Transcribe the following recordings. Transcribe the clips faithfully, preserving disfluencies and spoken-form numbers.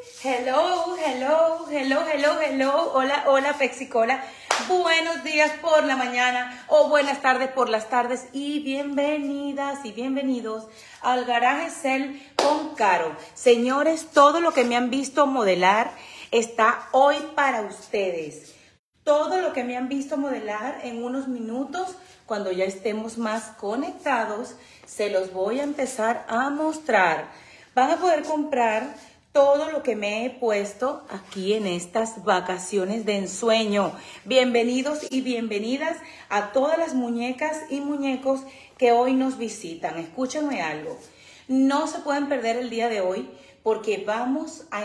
Hello, hello, hello, hello, hello. Hola, hola, Pexicola. Buenos días por la mañana o buenas tardes por las tardes y bienvenidas y bienvenidos al Garaje Sale con Caro. Señores, todo lo que me han visto modelar está hoy para ustedes. Todo lo que me han visto modelar en unos minutos, cuando ya estemos más conectados, se los voy a empezar a mostrar. Van a poder comprar todo lo que me he puesto aquí en estas vacaciones de ensueño. Bienvenidos y bienvenidas a todas las muñecas y muñecos que hoy nos visitan. Escúchenme algo. No se pueden perder el día de hoy porque vamos a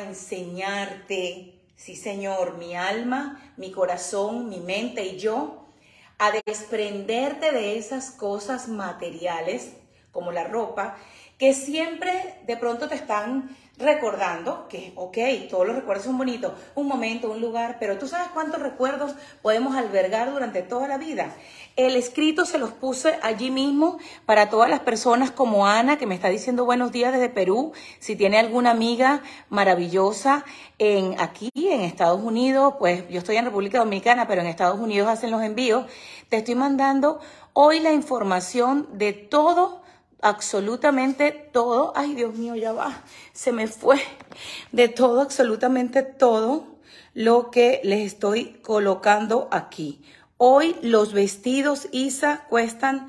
enseñarte, sí señor, mi alma, mi corazón, mi mente y yo, a desprenderte de esas cosas materiales como la ropa que siempre de pronto te están recordando que, ok, todos los recuerdos son bonitos, un momento, un lugar, pero tú sabes cuántos recuerdos podemos albergar durante toda la vida. El escrito se los puse allí mismo para todas las personas como Ana, que me está diciendo buenos días desde Perú. Si tiene alguna amiga maravillosa en aquí, en Estados Unidos, pues yo estoy en República Dominicana, pero en Estados Unidos hacen los envíos. Te estoy mandando hoy la información de todo, absolutamente todo. Ay, Dios mío, ya va, se me fue. De todo, absolutamente todo lo que les estoy colocando aquí. Hoy los vestidos Isa cuestan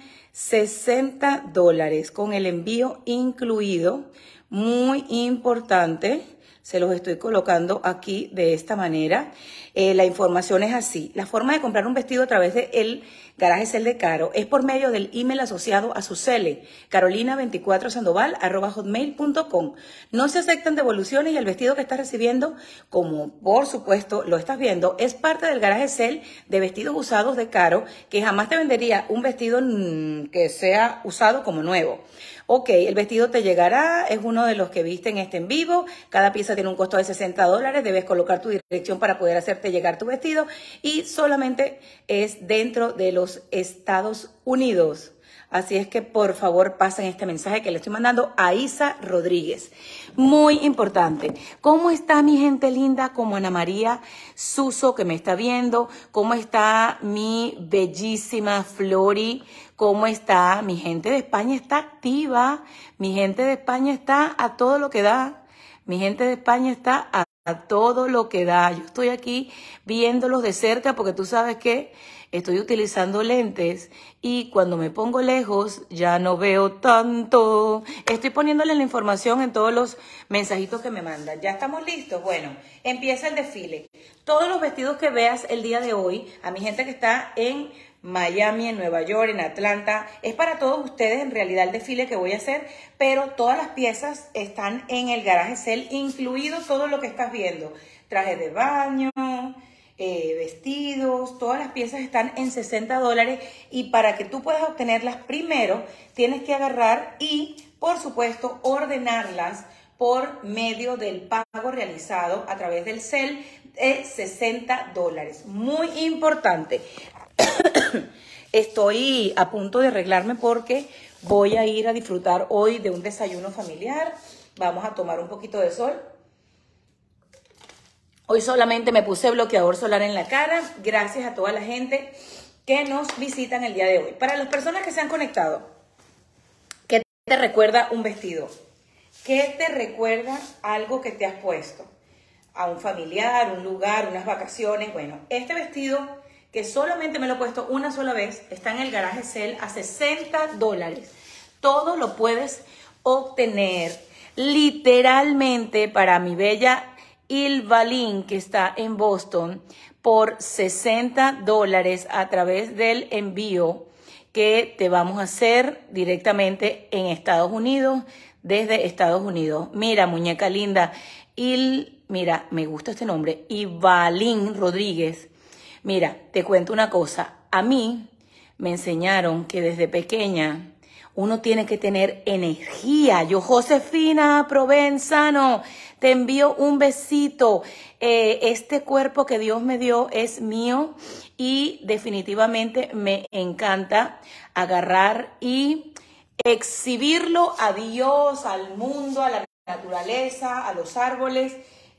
sesenta dólares con el envío incluido. Muy importante. Se los estoy colocando aquí de esta manera. Eh, la información es así. La forma de comprar un vestido a través de el Garaje Sale de Caro es por medio del email asociado a su cele, carolina veinticuatro sandoval arroba hotmail punto com. No se aceptan devoluciones y el vestido que estás recibiendo, como por supuesto lo estás viendo, es parte del Garaje Sale de vestidos usados de Caro, que jamás te vendería un vestido mmm, que sea usado como nuevo. Ok, el vestido te llegará, es uno de los que viste en este en vivo. Cada pieza tiene un costo de sesenta dólares. Debes colocar tu dirección para poder hacerte llegar tu vestido y solamente es dentro de los Estados Unidos. Así es que por favor pasen este mensaje que le estoy mandando a Isa Rodríguez. Muy importante. ¿Cómo está mi gente linda? Como Ana María Suso que me está viendo. ¿Cómo está mi bellísima Flori? ¿Cómo está? Mi gente de España está activa. Mi gente de España está a todo lo que da. Mi gente de España está a, a todo lo que da. Yo estoy aquí viéndolos de cerca porque tú sabes que estoy utilizando lentes y cuando me pongo lejos ya no veo tanto. Estoy poniéndole la información en todos los mensajitos que me mandan. ¿Ya estamos listos? Bueno, empieza el desfile. Todos los vestidos que veas el día de hoy, a mi gente que está en Miami, en Nueva York, en Atlanta, es para todos ustedes en realidad el desfile que voy a hacer, pero todas las piezas están en el Garaje Sale, incluido todo lo que estás viendo. Trajes de baño, Eh, vestidos, todas las piezas están en sesenta dólares y para que tú puedas obtenerlas primero tienes que agarrar y por supuesto ordenarlas por medio del pago realizado a través del Sale de sesenta dólares. Muy importante. Estoy a punto de arreglarme porque voy a ir a disfrutar hoy de un desayuno familiar. Vamos a tomar un poquito de sol. Hoy solamente me puse bloqueador solar en la cara, gracias a toda la gente que nos visitan el día de hoy. Para las personas que se han conectado, ¿qué te recuerda un vestido? ¿Qué te recuerda algo que te has puesto? A un familiar, un lugar, unas vacaciones. Bueno, este vestido que solamente me lo he puesto una sola vez, está en el Garaje Sale a sesenta dólares. Todo lo puedes obtener literalmente para mi bella Ilvalin, que está en Boston, por sesenta dólares a través del envío que te vamos a hacer directamente en Estados Unidos, desde Estados Unidos. Mira, muñeca linda, Il, mira, me gusta este nombre, Ilvalin Rodríguez. Mira, te cuento una cosa, a mí me enseñaron que desde pequeña uno tiene que tener energía. Yo, Josefina Provenzano, te envío un besito. Eh, este cuerpo que Dios me dio es mío y definitivamente me encanta agarrar y exhibirlo a Dios, al mundo, a la naturaleza, a los árboles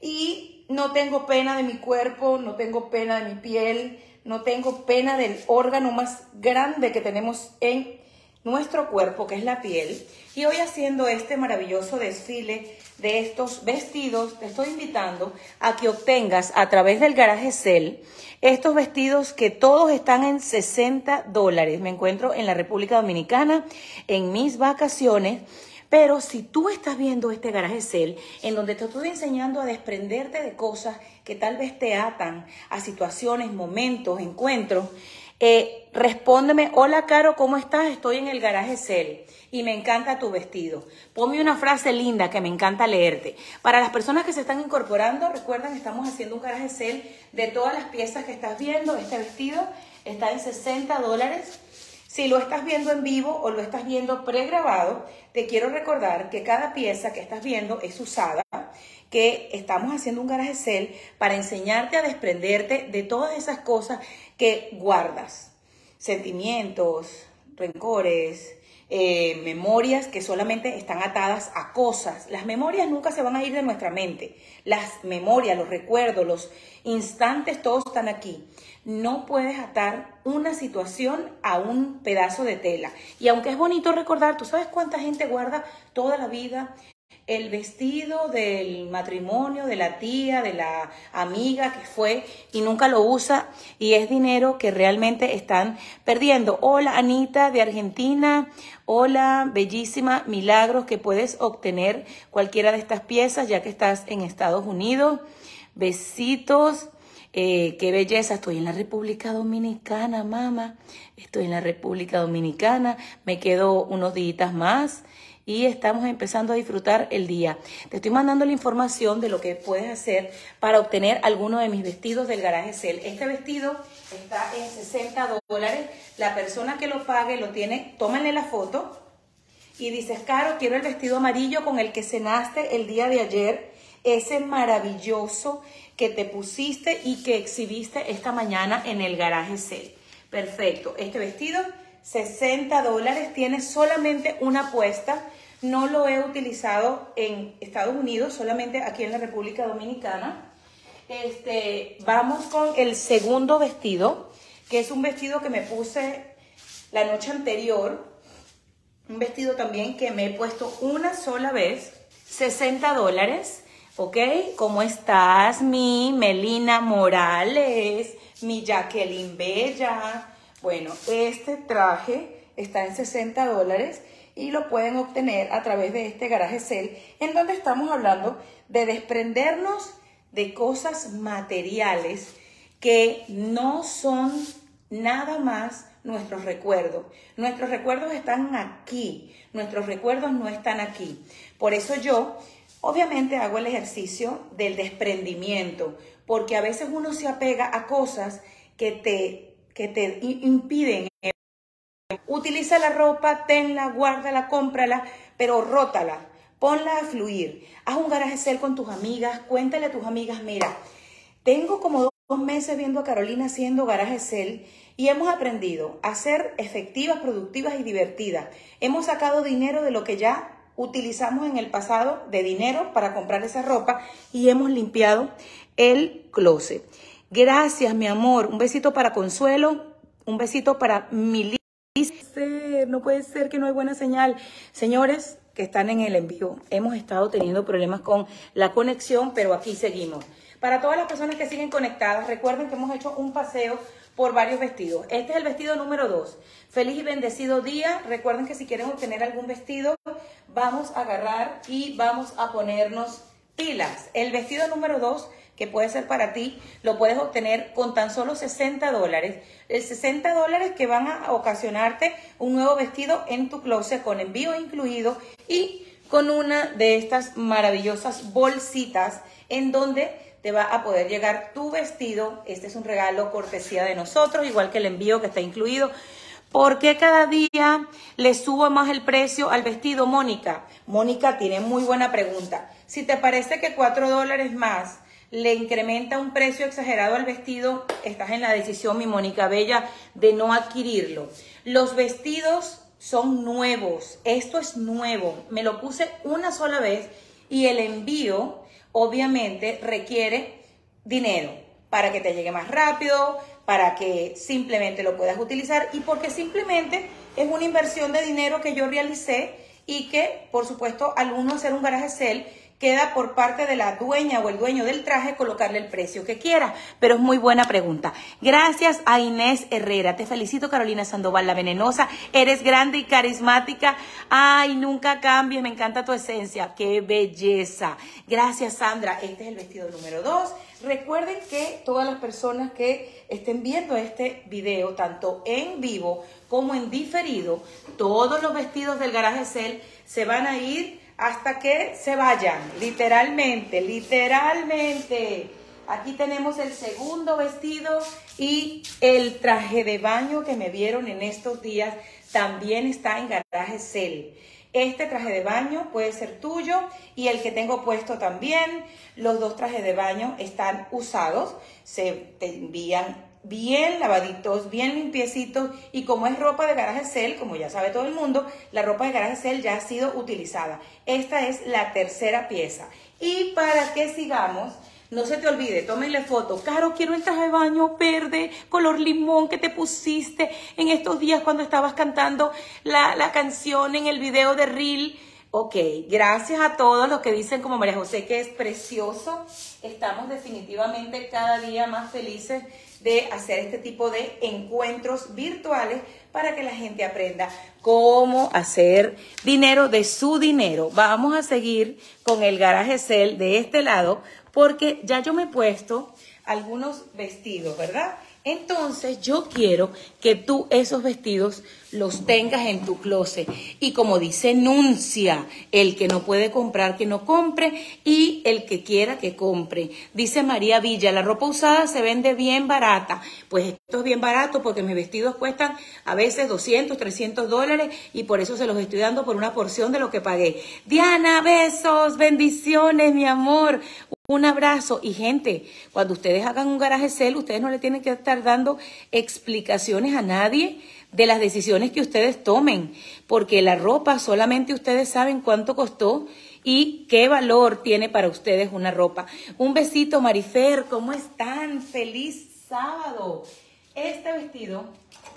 Y no tengo pena de mi cuerpo, no tengo pena de mi piel, no tengo pena del órgano más grande que tenemos en nuestro cuerpo, que es la piel. Y hoy, haciendo este maravilloso desfile de estos vestidos, te estoy invitando a que obtengas a través del Garaje Sale estos vestidos que todos están en sesenta dólares. Me encuentro en la República Dominicana en mis vacaciones. Pero si tú estás viendo este Garaje Sale, en donde te estoy enseñando a desprenderte de cosas que tal vez te atan a situaciones, momentos, encuentros, eh, respóndeme: hola Caro, ¿cómo estás? Estoy en el Garaje Sale y me encanta tu vestido. Ponme una frase linda que me encanta leerte. Para las personas que se están incorporando, recuerden que estamos haciendo un Garaje Sale de todas las piezas que estás viendo. Este vestido está en sesenta dólares. Si lo estás viendo en vivo o lo estás viendo pregrabado, te quiero recordar que cada pieza que estás viendo es usada, que estamos haciendo un Garaje Sale para enseñarte a desprenderte de todas esas cosas que guardas. Sentimientos, rencores, eh, memorias que solamente están atadas a cosas. Las memorias nunca se van a ir de nuestra mente. Las memorias, los recuerdos, los instantes, todos están aquí. No puedes atar una situación a un pedazo de tela. Y aunque es bonito recordar, ¿tú sabes cuánta gente guarda toda la vida el vestido del matrimonio, de la tía, de la amiga que fue y nunca lo usa? Y es dinero que realmente están perdiendo. Hola Anita de Argentina. Hola bellísima Milagros, que puedes obtener cualquiera de estas piezas ya que estás en Estados Unidos. Besitos. Eh, qué belleza, estoy en la República Dominicana, mamá. Estoy en la República Dominicana. Me quedo unos días más y estamos empezando a disfrutar el día. Te estoy mandando la información de lo que puedes hacer para obtener alguno de mis vestidos del Garaje Sale. Este vestido está en sesenta dólares. La persona que lo pague lo tiene, tómale la foto y dices: Caro, quiero el vestido amarillo con el que cenaste el día de ayer, ese maravilloso que te pusiste y que exhibiste esta mañana en el Garaje Sale. Perfecto. Este vestido, sesenta dólares, tiene solamente una puesta. No lo he utilizado en Estados Unidos, solamente aquí en la República Dominicana. Este, vamos con el segundo vestido, que es un vestido que me puse la noche anterior. Un vestido también que me he puesto una sola vez. sesenta dólares. ¿Ok? ¿Cómo estás, mi Melina Morales? Mi Jacqueline Bella. Bueno, este traje está en sesenta dólares y lo pueden obtener a través de este Garaje Sale, en donde estamos hablando de desprendernos de cosas materiales que no son nada más nuestros recuerdos. Nuestros recuerdos están aquí, nuestros recuerdos no están aquí. Por eso yo obviamente hago el ejercicio del desprendimiento, porque a veces uno se apega a cosas que te, que te impiden. Utiliza la ropa, tenla, guárdala, cómprala, pero rótala, ponla a fluir. Haz un Garaje Sale con tus amigas, cuéntale a tus amigas: mira, tengo como dos meses viendo a Carolina haciendo Garaje Sale y hemos aprendido a ser efectivas, productivas y divertidas. Hemos sacado dinero de lo que ya utilizamos en el pasado de dinero para comprar esa ropa y hemos limpiado el closet. Gracias, mi amor. Un besito para Consuelo, un besito para Milly. No puede ser que no hay buena señal. Señores que están en el envío, hemos estado teniendo problemas con la conexión, pero aquí seguimos. Para todas las personas que siguen conectadas, recuerden que hemos hecho un paseo por varios vestidos. Este es el vestido número dos. Feliz y bendecido día. Recuerden que si quieren obtener algún vestido, vamos a agarrar y vamos a ponernos pilas. El vestido número dos, que puede ser para ti, lo puedes obtener con tan solo sesenta dólares. El sesenta dólares que van a ocasionarte un nuevo vestido en tu closet con envío incluido y con una de estas maravillosas bolsitas en donde te va a poder llegar tu vestido. Este es un regalo cortesía de nosotros, igual que el envío que está incluido. ¿Por qué cada día le subo más el precio al vestido, Mónica? Mónica tiene muy buena pregunta. Si te parece que cuatro dólares más le incrementa un precio exagerado al vestido, estás en la decisión, mi Mónica Bella, de no adquirirlo. Los vestidos son nuevos. Esto es nuevo. Me lo puse una sola vez y el envío obviamente requiere dinero para que te llegue más rápido, para que simplemente lo puedas utilizar y porque simplemente es una inversión de dinero que yo realicé y que, por supuesto, al uno hacer un garaje sale, queda por parte de la dueña o el dueño del traje colocarle el precio que quiera. Pero es muy buena pregunta. Gracias a Inés Herrera. Te felicito, Carolina Sandoval, la venenosa. Eres grande y carismática. Ay, nunca cambies. Me encanta tu esencia. ¡Qué belleza! Gracias, Sandra. Este es el vestido número dos. Recuerden que todas las personas que estén viendo este video, tanto en vivo como en diferido, todos los vestidos del garaje sale se van a ir hasta que se vayan, literalmente, literalmente. Aquí tenemos el segundo vestido y el traje de baño que me vieron en estos días también está en garaje sale. Este traje de baño puede ser tuyo y el que tengo puesto también. Los dos trajes de baño están usados, se te envían bien lavaditos, bien limpiecitos y como es ropa de garaje sale, como ya sabe todo el mundo, la ropa de garaje sale ya ha sido utilizada. Esta es la tercera pieza. Y para que sigamos, no se te olvide, tómenle foto. Caro, quiero el traje de baño verde, color limón que te pusiste en estos días cuando estabas cantando la, la canción en el video de Reel. Ok, gracias a todos los que dicen como María José que es precioso. Estamos definitivamente cada día más felices de hacer este tipo de encuentros virtuales para que la gente aprenda cómo hacer dinero de su dinero. Vamos a seguir con el garaje sale de este lado porque ya yo me he puesto algunos vestidos, ¿verdad? Entonces yo quiero que tú esos vestidos los tengas en tu closet. Y como dice Nuncia, el que no puede comprar, que no compre, y el que quiera, que compre. Dice María Villa, la ropa usada se vende bien barata. Pues esto es bien barato porque mis vestidos cuestan a veces doscientos, trescientos dólares y por eso se los estoy dando por una porción de lo que pagué. Diana, besos, bendiciones, mi amor. Un abrazo. Y gente, cuando ustedes hagan un garaje sale, ustedes no le tienen que estar dando explicaciones a nadie de las decisiones que ustedes tomen, porque la ropa solamente ustedes saben cuánto costó y qué valor tiene para ustedes una ropa. Un besito, Marifer, ¿cómo están? ¡Feliz sábado! Este vestido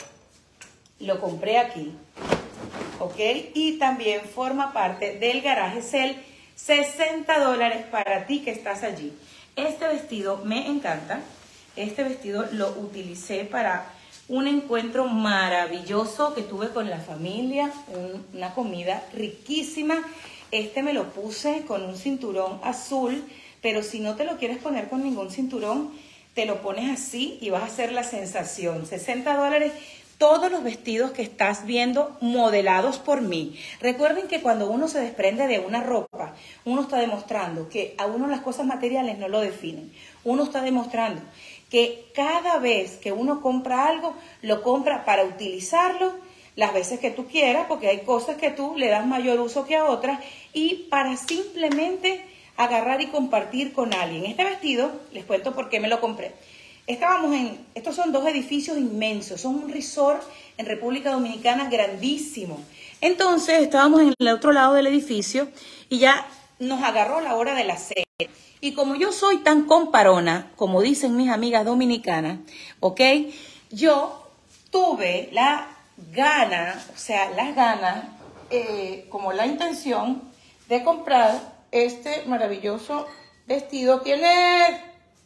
lo compré aquí, ¿ok? Y también forma parte del garaje sale. sesenta dólares para ti que estás allí. Este vestido me encanta. Este vestido lo utilicé para un encuentro maravilloso que tuve con la familia. Un, una comida riquísima. Este me lo puse con un cinturón azul. Pero si no te lo quieres poner con ningún cinturón, te lo pones así y vas a hacer la sensación. sesenta dólares. Todos los vestidos que estás viendo modelados por mí. Recuerden que cuando uno se desprende de una ropa, uno está demostrando que a uno las cosas materiales no lo definen. Uno está demostrando que cada vez que uno compra algo, lo compra para utilizarlo las veces que tú quieras, porque hay cosas que tú le das mayor uso que a otras, y para simplemente agarrar y compartir con alguien. Este vestido, les cuento por qué me lo compré. Estábamos en, estos son dos edificios inmensos, son un resort en República Dominicana grandísimo. Entonces estábamos en el otro lado del edificio y ya nos agarró la hora de la cena. Y como yo soy tan comparona, como dicen mis amigas dominicanas, ¿ok? Yo tuve la gana, o sea, las ganas, eh, como la intención de comprar este maravilloso vestido. ¿Quién es?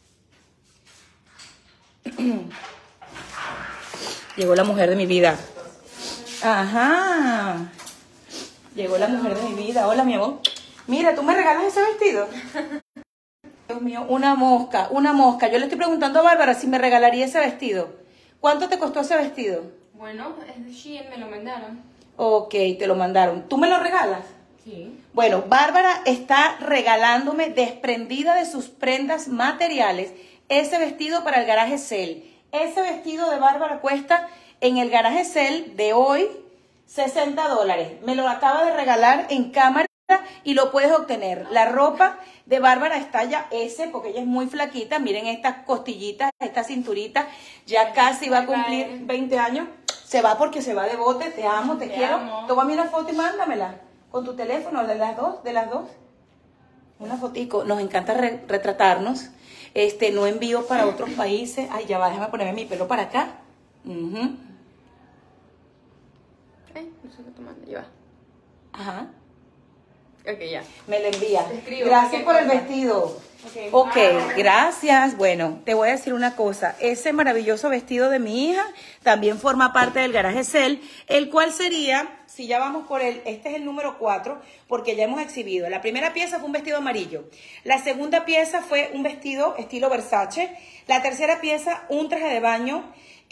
Llegó la mujer de mi vida. Ajá. Llegó la mujer de mi vida. Hola, mi amor. Mira, ¿tú me regalas ese vestido? Dios mío, una mosca, una mosca. Yo le estoy preguntando a Bárbara si me regalaría ese vestido. ¿Cuánto te costó ese vestido? Bueno, es de Shein, me lo mandaron. Ok, te lo mandaron. ¿Tú me lo regalas? Sí. Bueno, Bárbara está regalándome, desprendida de sus prendas materiales, ese vestido para el garaje sale. Ese vestido de Bárbara cuesta en el garaje sale de hoy sesenta dólares. Me lo acaba de regalar en cámara y lo puedes obtener. La ropa de Bárbara es talla S porque ella es muy flaquita. Miren estas costillitas, esta cinturita. Ya casi va a cumplir veinte años. Se va porque se va de bote. Te amo, te, te quiero. Amo. Tómame una foto y mándamela con tu teléfono de las dos, de las dos. Una fotico, nos encanta re retratarnos. Este, no envío para otros países. Ay, ya va, déjame ponerme mi pelo para acá. Uh-huh. Ay, no sé qué tomando, ya va. Ajá. Ok, ya. Me lo envía. Escribo, gracias por cosa. el vestido. Okay. Ok, gracias. Bueno, te voy a decir una cosa. Ese maravilloso vestido de mi hija también forma parte del garaje Cel, el cual sería, si ya vamos por el, este es el número cuatro, porque ya hemos exhibido. La primera pieza fue un vestido amarillo. La segunda pieza fue un vestido estilo Versace. La tercera pieza, un traje de baño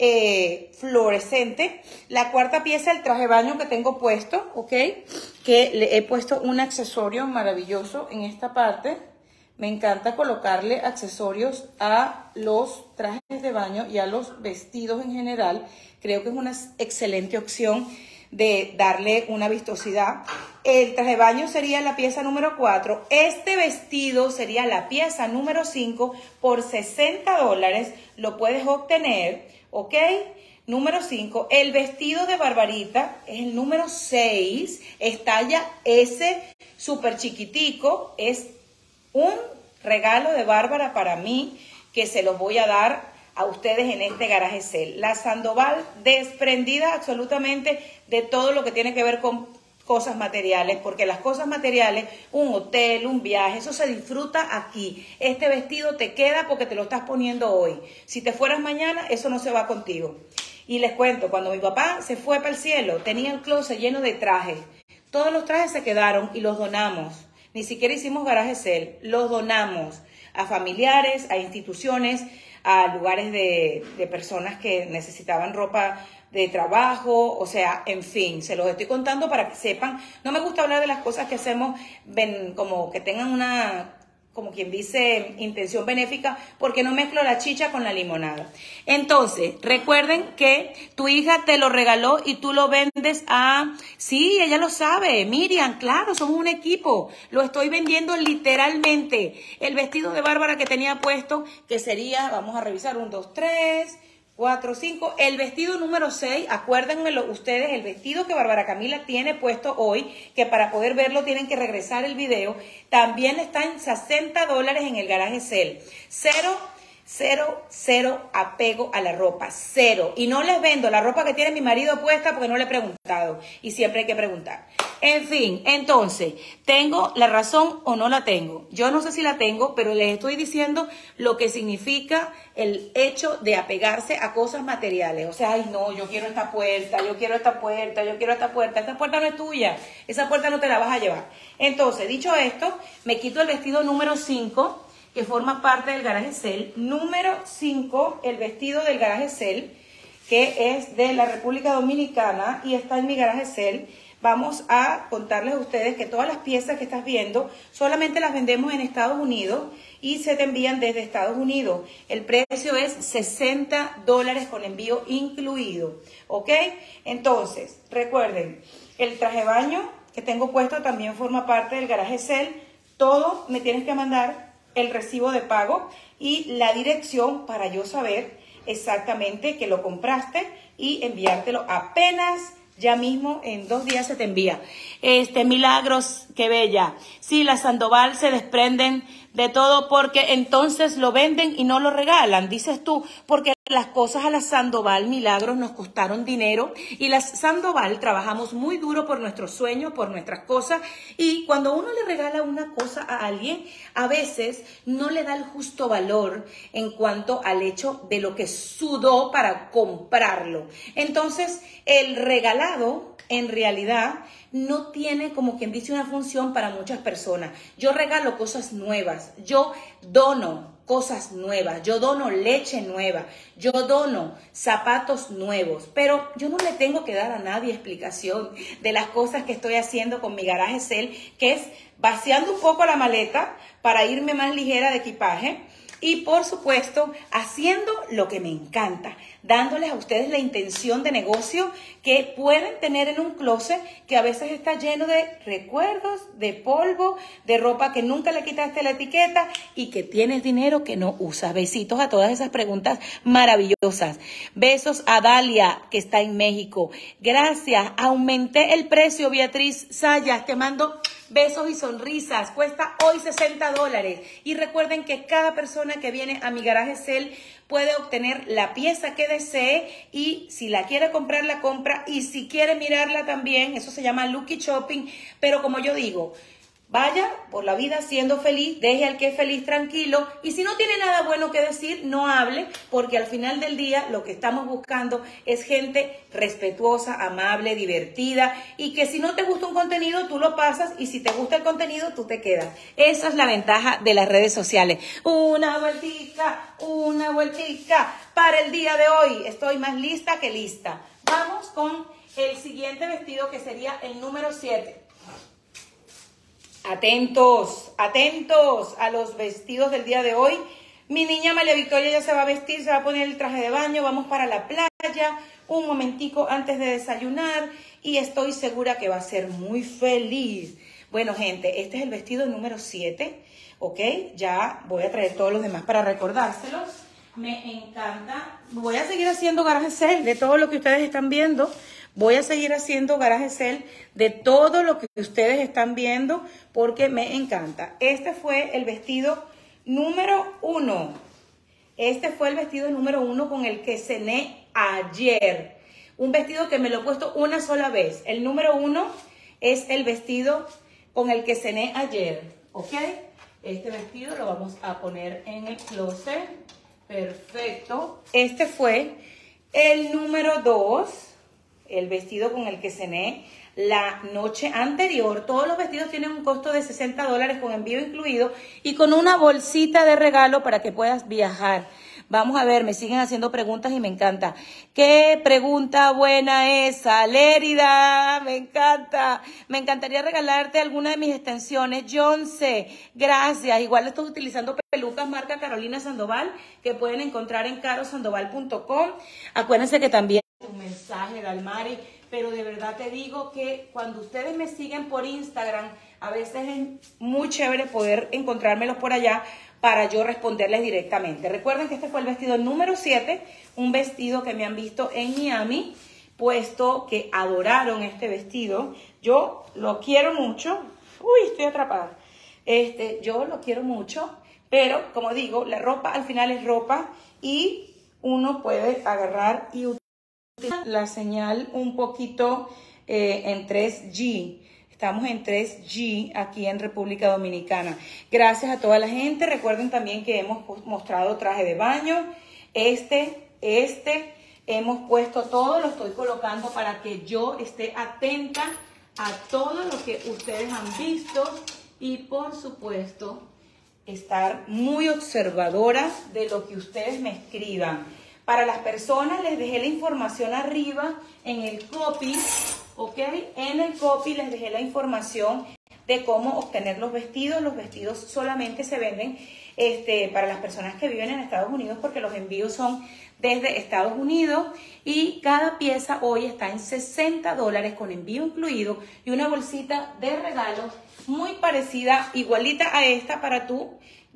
eh, fluorescente. La cuarta pieza, el traje de baño que tengo puesto, ok, que le he puesto un accesorio maravilloso en esta parte. Me encanta colocarle accesorios a los trajes de baño y a los vestidos en general. Creo que es una excelente opción de darle una vistosidad. El traje de baño sería la pieza número cuatro. Este vestido sería la pieza número cinco. Por sesenta dólares lo puedes obtener, ¿ok? Número cinco. El vestido de Barbarita es el número seis. Es talla S, súper chiquitico. Es un regalo de Bárbara para mí, que se los voy a dar a ustedes en este garaje Cel. La Sandoval desprendida absolutamente de todo lo que tiene que ver con cosas materiales, porque las cosas materiales, un hotel, un viaje, eso se disfruta aquí. Este vestido te queda porque te lo estás poniendo hoy. Si te fueras mañana, eso no se va contigo. Y les cuento, cuando mi papá se fue para el cielo, tenía el closet lleno de trajes. Todos los trajes se quedaron y los donamos. Ni siquiera hicimos garaje Cel, los donamos a familiares, a instituciones, a lugares de, de personas que necesitaban ropa de trabajo, o sea, en fin, se los estoy contando para que sepan. No me gusta hablar de las cosas que hacemos ven, como que tengan una, como quien dice, intención benéfica, porque no mezclo la chicha con la limonada. Entonces, recuerden que tu hija te lo regaló y tú lo vendes a... Sí, ella lo sabe, Miriam, claro, somos un equipo. Lo estoy vendiendo literalmente. El vestido de Bárbara que tenía puesto, que sería, vamos a revisar, un, dos, tres... cuatro, cinco, el vestido número seis, acuérdenmelo ustedes, el vestido que Bárbara Camila tiene puesto hoy, que para poder verlo tienen que regresar el video, también está en sesenta dólares en el garaje Cel. Cero, cero, cero apego a la ropa, cero. Y no les vendo la ropa que tiene mi marido puesta porque no le he preguntado y siempre hay que preguntar. En fin, entonces, ¿tengo la razón o no la tengo? Yo no sé si la tengo, pero les estoy diciendo lo que significa el hecho de apegarse a cosas materiales. O sea, ay no, yo quiero esta puerta, yo quiero esta puerta, yo quiero esta puerta. Esta puerta no es tuya, esa puerta no te la vas a llevar. Entonces, dicho esto, me quito el vestido número cinco, que forma parte del garaje Cel. Número cinco, el vestido del garaje Cel, que es de la República Dominicana y está en mi garaje Cel. Vamos a contarles a ustedes que todas las piezas que estás viendo solamente las vendemos en Estados Unidos y se te envían desde Estados Unidos. El precio es sesenta dólares con envío incluido, ¿ok? Entonces, recuerden, el traje de baño que tengo puesto también forma parte del garaje Cel. Todo me tienes que mandar el recibo de pago y la dirección para yo saber exactamente que lo compraste y enviártelo apenas. Ya mismo, en dos días se te envía. Este, Milagros, qué bella. Sí, la Sandoval se desprenden de todo porque entonces lo venden y no lo regalan, dices tú, porque las cosas a la Sandoval, Milagros, nos costaron dinero y las Sandoval trabajamos muy duro por nuestros sueños, por nuestras cosas, y cuando uno le regala una cosa a alguien, a veces no le da el justo valor en cuanto al hecho de lo que sudó para comprarlo. Entonces, el regalado, en realidad, no tiene, como quien dice, una función para muchas personas. Yo regalo cosas nuevas, yo dono cosas nuevas, yo dono leche nueva, yo dono zapatos nuevos, pero yo no le tengo que dar a nadie explicación de las cosas que estoy haciendo con mi garaje Cel, que es vaciando un poco la maleta para irme más ligera de equipaje. Y por supuesto, haciendo lo que me encanta, dándoles a ustedes la intención de negocio que pueden tener en un closet que a veces está lleno de recuerdos, de polvo, de ropa que nunca le quitaste la etiqueta y que tienes dinero que no usas. Besitos a todas esas preguntas maravillosas. Besos a Dalia, que está en México. Gracias, aumenté el precio, Beatriz Sayas, te mando besos y sonrisas. Cuesta hoy sesenta dólares. Y recuerden que cada persona que viene a mi garaje Sale puede obtener la pieza que desee y si la quiere comprar, la compra. Y si quiere mirarla también, eso se llama Lucky Shopping. Pero como yo digo, vaya por la vida siendo feliz, deje al que es feliz tranquilo y si no tiene nada bueno que decir, no hable, porque al final del día lo que estamos buscando es gente respetuosa, amable, divertida y que si no te gusta un contenido, tú lo pasas y si te gusta el contenido, tú te quedas. Esa es la ventaja de las redes sociales. Una vueltica, una vueltica para el día de hoy. Estoy más lista que lista. Vamos con el siguiente vestido que sería el número siete. Atentos, atentos a los vestidos del día de hoy. Mi niña María Victoria ya se va a vestir, se va a poner el traje de baño, vamos para la playa, un momentico antes de desayunar y estoy segura que va a ser muy feliz. Bueno, gente, este es el vestido número siete, ¿ok? Ya voy a traer todos los demás para recordárselos. Me encanta. Voy a seguir haciendo garaje sale de todo lo que ustedes están viendo. Voy a seguir haciendo garaje sale de todo lo que ustedes están viendo porque me encanta. Este fue el vestido número uno. Este fue el vestido número uno con el que cené ayer. Un vestido que me lo he puesto una sola vez. El número uno es el vestido con el que cené ayer. ¿Ok? Este vestido lo vamos a poner en el closet. Perfecto. Este fue el número dos. El vestido con el que cené la noche anterior. Todos los vestidos tienen un costo de sesenta dólares con envío incluido y con una bolsita de regalo para que puedas viajar. Vamos a ver, me siguen haciendo preguntas y me encanta. ¿Qué pregunta buena esa, Lérida? Me encanta. Me encantaría regalarte alguna de mis extensiones. Jonce, gracias. Igual estoy utilizando pelucas marca Carolina Sandoval que pueden encontrar en caro sandoval punto com. Acuérdense que también un mensaje de Almari, pero de verdad te digo que cuando ustedes me siguen por Instagram, a veces es muy chévere poder encontrármelos por allá para yo responderles directamente. Recuerden que este fue el vestido número siete, un vestido que me han visto en Miami, puesto que adoraron este vestido. Yo lo quiero mucho. Uy, estoy atrapada. Este, yo lo quiero mucho, pero como digo, la ropa al final es ropa y uno puede agarrar y utilizar la señal un poquito eh, en tres G. Estamos en tres G aquí en República Dominicana. Gracias a toda la gente. Recuerden también que hemos mostrado traje de baño. Este, este, hemos puesto todo. Lo estoy colocando para que yo esté atenta a todo lo que ustedes han visto. Y por supuesto, estar muy observadora de lo que ustedes me escriban. Para las personas les dejé la información arriba en el copy, ¿ok? En el copy les dejé la información de cómo obtener los vestidos. Los vestidos solamente se venden este, para las personas que viven en Estados Unidos porque los envíos son desde Estados Unidos y cada pieza hoy está en sesenta dólares con envío incluido y una bolsita de regalo muy parecida, igualita a esta para tú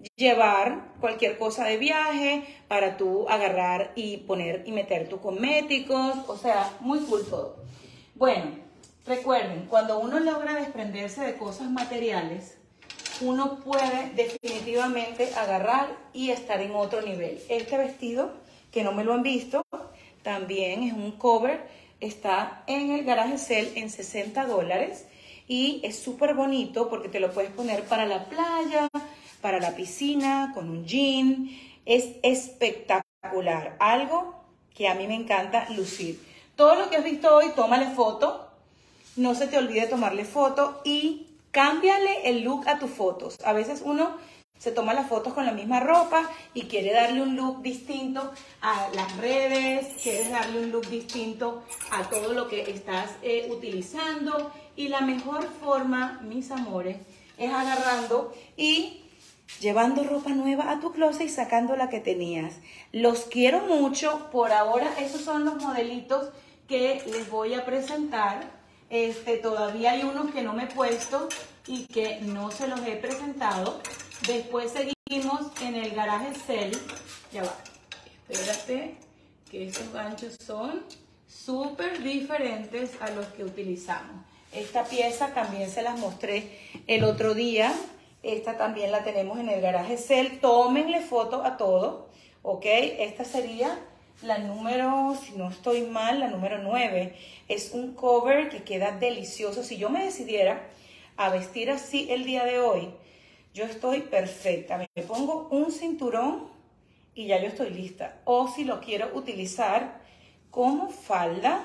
llevar cualquier cosa de viaje, para tú agarrar y poner y meter tus cosméticos, o sea, muy cool todo. Bueno, recuerden, cuando uno logra desprenderse de cosas materiales, uno puede definitivamente agarrar y estar en otro nivel. Este vestido, que no me lo han visto, también es un cover, está en el garaje Sale en sesenta dólares y es súper bonito porque te lo puedes poner para la playa, para la piscina, con un jean. Es espectacular, algo que a mí me encanta lucir. Todo lo que has visto hoy, tómale foto, no se te olvide tomarle foto y cámbiale el look a tus fotos. A veces uno se toma las fotos con la misma ropa y quiere darle un look distinto a las redes, quieres darle un look distinto a todo lo que estás eh, utilizando. Y la mejor forma, mis amores, es agarrando y llevando ropa nueva a tu closet y sacando la que tenías. Los quiero mucho. Por ahora esos son los modelitos que les voy a presentar. Este, todavía hay unos que no me he puesto y que no se los he presentado. Después seguimos en el garaje Sale. Ya va. Espérate, que estos ganchos son súper diferentes a los que utilizamos. Esta pieza también se las mostré el otro día. Esta también la tenemos en el garaje Cel. Tómenle foto a todo, ¿ok? Esta sería la número, si no estoy mal, la número nueve. Es un cover que queda delicioso. Si yo me decidiera a vestir así el día de hoy, yo estoy perfecta. Me pongo un cinturón y ya yo estoy lista. O si lo quiero utilizar como falda,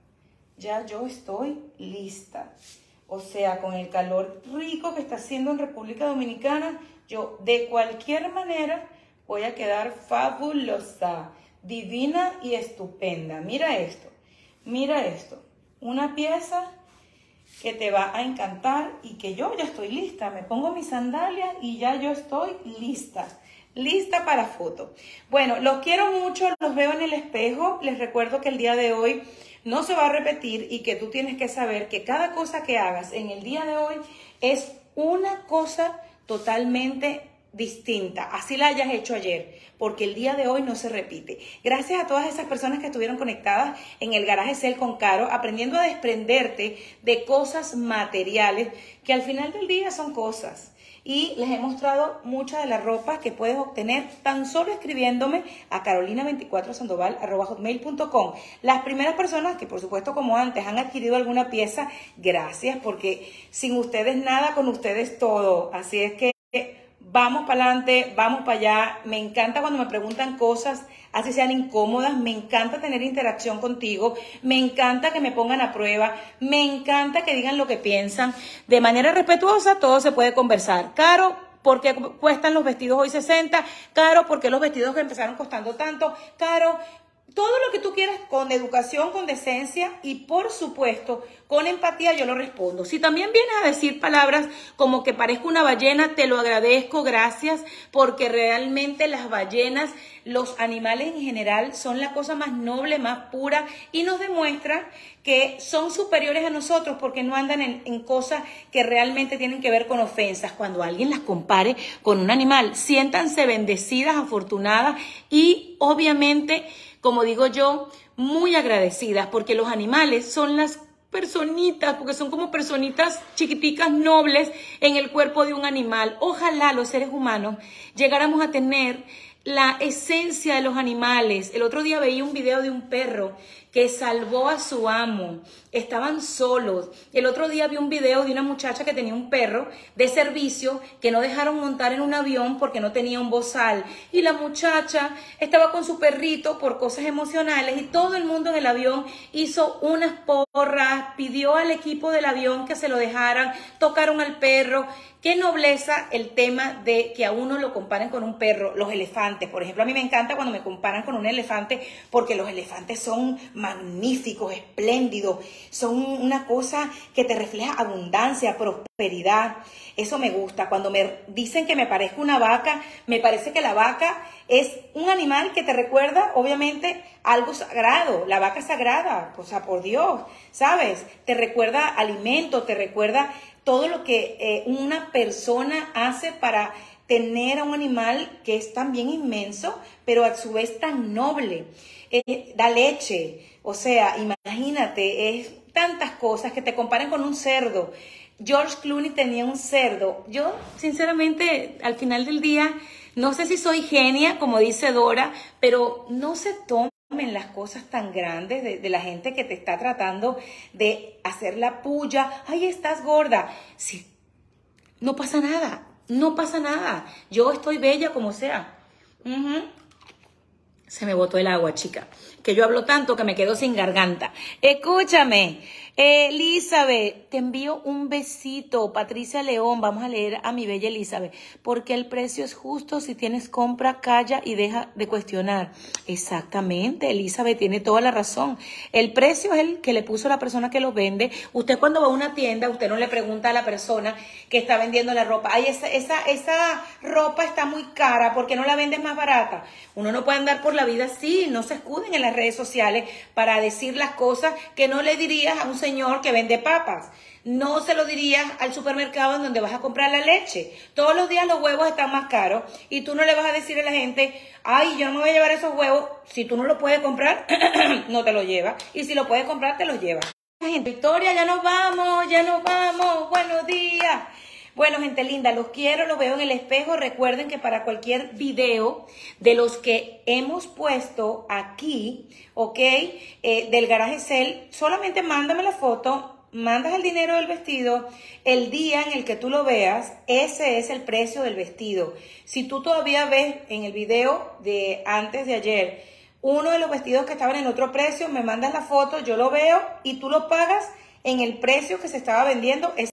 ya yo estoy lista. O sea, con el calor rico que está haciendo en República Dominicana, yo de cualquier manera voy a quedar fabulosa, divina y estupenda. Mira esto, mira esto. Una pieza que te va a encantar y que yo ya estoy lista. Me pongo mis sandalias y ya yo estoy lista. Lista para foto. Bueno, los quiero mucho, los veo en el espejo. Les recuerdo que el día de hoy no se va a repetir y que tú tienes que saber que cada cosa que hagas en el día de hoy es una cosa totalmente distinta. Así la hayas hecho ayer, porque el día de hoy no se repite. Gracias a todas esas personas que estuvieron conectadas en el garaje Cel con Caro, aprendiendo a desprenderte de cosas materiales que al final del día son cosas. Y les he mostrado mucha de la ropa que puedes obtener tan solo escribiéndome a carolina veinticuatro sandoval arroba hotmail punto com. Las primeras personas que, por supuesto, como antes, han adquirido alguna pieza, gracias, porque sin ustedes nada, con ustedes todo. Así es que vamos para adelante, vamos para allá. Me encanta cuando me preguntan cosas, así sean incómodas. Me encanta tener interacción contigo. Me encanta que me pongan a prueba. Me encanta que digan lo que piensan. De manera respetuosa, todo se puede conversar. Caro, ¿por qué cuestan los vestidos hoy sesenta? Caro, ¿por qué los vestidos que empezaron costando tanto? Caro, todo lo que tú quieras con educación, con decencia y, por supuesto, con empatía, yo lo respondo. Si también vienes a decir palabras como que parezco una ballena, te lo agradezco, gracias, porque realmente las ballenas, los animales en general, son la cosa más noble, más pura y nos demuestran que son superiores a nosotros porque no andan en, en cosas que realmente tienen que ver con ofensas. Cuando alguien las compare con un animal, siéntanse bendecidas, afortunadas y, obviamente, como digo yo, muy agradecidas, porque los animales son las personitas, porque son como personitas chiquiticas, nobles en el cuerpo de un animal. Ojalá los seres humanos llegáramos a tener la esencia de los animales. El otro día veía un video de un perro que salvó a su amo. Estaban solos. El otro día vi un video de una muchacha que tenía un perro de servicio que no dejaron montar en un avión porque no tenía un bozal. Y la muchacha estaba con su perrito por cosas emocionales y todo el mundo en el avión hizo unas porras, pidió al equipo del avión que se lo dejaran, tocaron al perro. Qué nobleza el tema de que a uno lo comparen con un perro. Los elefantes, por ejemplo, a mí me encanta cuando me comparan con un elefante porque los elefantes son magníficos, espléndidos, son una cosa que te refleja abundancia, prosperidad. Eso me gusta. Cuando me dicen que me parezco una vaca, me parece que la vaca es un animal que te recuerda, obviamente, algo sagrado. La vaca es sagrada, o sea, por Dios, ¿sabes? Te recuerda alimento, te recuerda todo lo que eh, una persona hace para tener a un animal que es también inmenso, pero a su vez tan noble. Eh, da leche, o sea, imagínate, es tantas cosas que te comparen con un cerdo. George Clooney tenía un cerdo. Yo, sinceramente, al final del día, no sé si soy genia, como dice Dora, pero no se toma en las cosas tan grandes de, de la gente que te está tratando de hacer la puya. Ay, estás gorda. Sí, no pasa nada, no pasa nada. Yo estoy bella como sea. Uh-huh. Se me botó el agua, chica. Que yo hablo tanto que me quedo sin garganta. Escúchame. Elizabeth, te envío un besito. Patricia León, vamos a leer a mi bella Elizabeth. Porque el precio es justo. Si tienes compra, calla y deja de cuestionar. Exactamente, Elizabeth tiene toda la razón. El precio es el que le puso la persona que lo vende. Usted cuando va a una tienda, usted no le pregunta a la persona que está vendiendo la ropa. Ay, esa, esa, esa ropa está muy cara, ¿por qué no la vendes más barata? Uno no puede andar por la vida así. No se escuden en las redes sociales para decir las cosas que no le dirías a un señor que vende papas. No se lo dirías al supermercado en donde vas a comprar la leche. Todos los días los huevos están más caros y tú no le vas a decir a la gente, ay, yo no me voy a llevar esos huevos. Si tú no los puedes comprar, no te los llevas. Y si lo puedes comprar, te los llevas. Gente, Victoria, ya nos vamos, ya nos vamos. Buenos días. Bueno, gente linda, los quiero, los veo en el espejo. Recuerden que para cualquier video de los que hemos puesto aquí, ¿ok? Eh, del garaje Cel, solamente mándame la foto, mandas el dinero del vestido, el día en el que tú lo veas, ese es el precio del vestido. Si tú todavía ves en el video de antes de ayer uno de los vestidos que estaban en otro precio, me mandas la foto, yo lo veo y tú lo pagas en el precio que se estaba vendiendo.